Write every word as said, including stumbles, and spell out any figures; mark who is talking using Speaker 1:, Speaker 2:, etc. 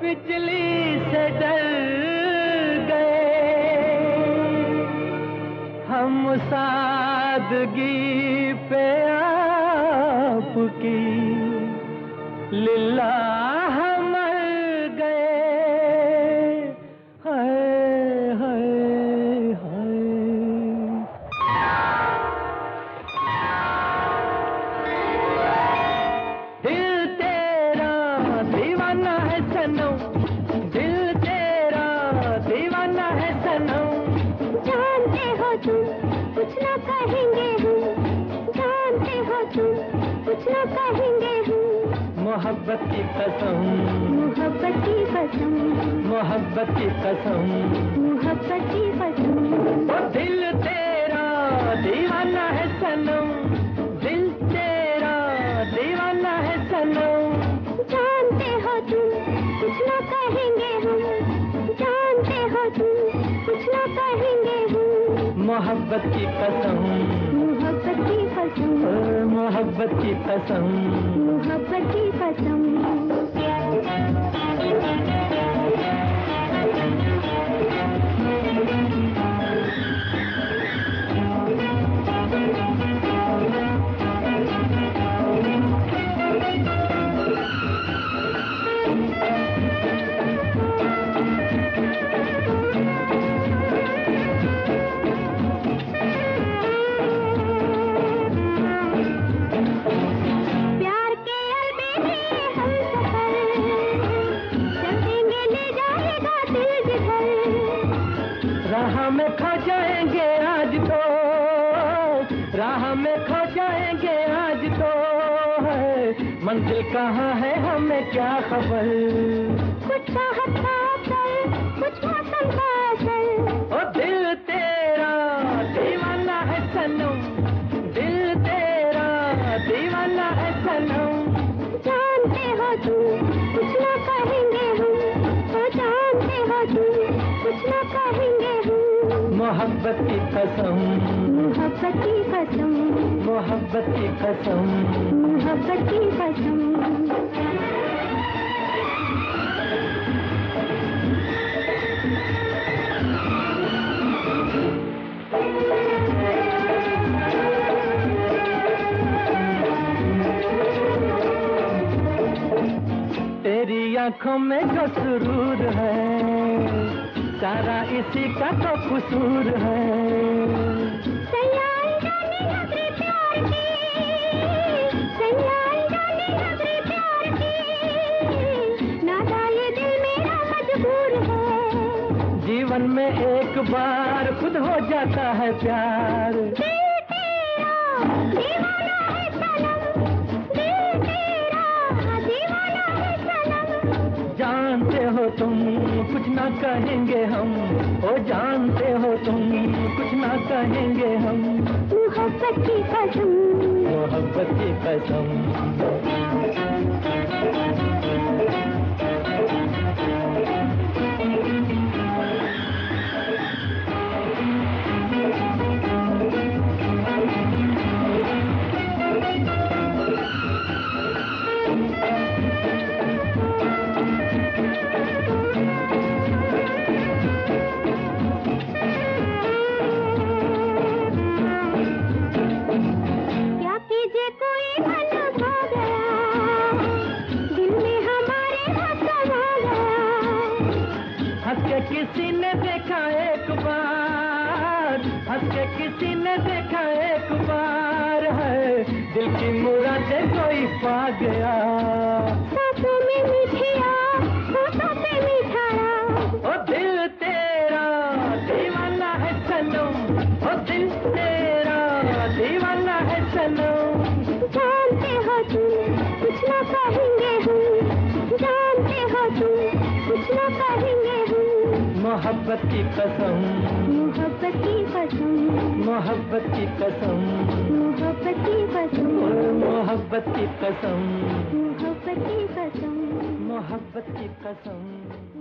Speaker 1: बिजली से डर गए हम सादगी पे आपकी लिल्लाह मर गए। हाय हाय हाय। दिल तेरा दीवाना है सनम, दिल तेरा दीवाना है सनम।
Speaker 2: जानते हो तुम कुछ ना कहेंगे हम, जानते हो तुम कुछ ना कहेंगे हम।
Speaker 1: मोहब्बत की कसम,
Speaker 2: मोहब्बत की कसम,
Speaker 1: मोहब्बत की कसम,
Speaker 2: मोहब्बत की कसम।
Speaker 1: ओ दिल तेरा दीवाना है सनम, दिल तेरा दीवाना है सनम।
Speaker 2: जानते हो तुम कुछ ना कहेंगे हम, जानते हो तुम कुछ ना कहेंगे हम।
Speaker 1: मोहब्बत की कसम,
Speaker 2: मोहब्बत की कसम,
Speaker 1: ओ मोहब्बत की कसम,
Speaker 2: मोहब्बत की कसम।
Speaker 1: राह में खो जाएंगे आज तो, राह में खो जाएंगे आज तो है। मंजिल कहाँ है हमें क्या खबर।
Speaker 2: कुछ चाहत का असर, कुछ मौसम का असर।
Speaker 1: ओ दिल तेरा दीवाना है सनम, दिल तेरा दीवाना है सनम।
Speaker 2: जानते हो तुम कुछ ना कहेंगे हम, ओ जानते हो तुम कुछ ना कहेंगे हम।
Speaker 1: मोहब्बत की कसम,
Speaker 2: मोहब्बत की कसम,
Speaker 1: मोहब्बत की कसम,
Speaker 2: मोहब्बत की कसम।
Speaker 1: तेरी आंखों में जो सुरूर है, सारा इसी का तो कसूर है।
Speaker 2: सयाल जाने नजरे प्यार की, सयाल जाने नजरे प्यार की, नादा ये दिल मेरा मजबूर है।
Speaker 1: जीवन में एक बार खुद हो जाता है प्यार।
Speaker 2: दिल तेरा दीवाना है सनम, दिल तेरा दीवाना है सनम।
Speaker 1: जानते हो तुम कुछ ना कहेंगे हम, ओ जानते हो तुम कुछ ना कहेंगे हम।
Speaker 2: मोहब्बत की कसम,
Speaker 1: मोहब्बत की कसम। किसी ने देखा एक बार, हंस के किसी ने देखा एक बार है। दिल की मुरादें कोई पा गया।
Speaker 2: सांसों में मिठिया, होठों पे मिठाया।
Speaker 1: ओ दिल तेरा दीवाना है सनम, ओ दिल तेरा दीवाना है सनम।
Speaker 2: जानते हो तुम कुछ ना कहेंगे हम, जानते हो तुम कुछ ना कहेंगे हम।
Speaker 1: मोहब्बत की कसम,
Speaker 2: मोहब्बत की कसम,
Speaker 1: मोहब्बत की कसम,
Speaker 2: मोहब्बत की कसम,
Speaker 1: मोहब्बत की कसम,
Speaker 2: मोहब्बत की कसम,
Speaker 1: मोहब्बत की कसम।